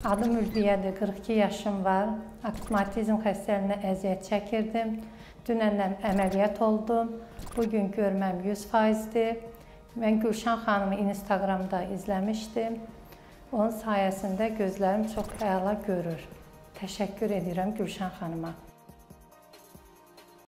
Adım Ülviyyədir, 42 yaşım var. Astigmatizm xəstəliyinə əziyyət çəkirdim. Dünəndən əməliyyat oldum. Bugün görməm 100%-dir. Mən Gülşən xanımı Instagramda izləmişdim. Onun sayəsində gözlərim çox əla görür. Təşəkkür edirəm Gülşən xanıma.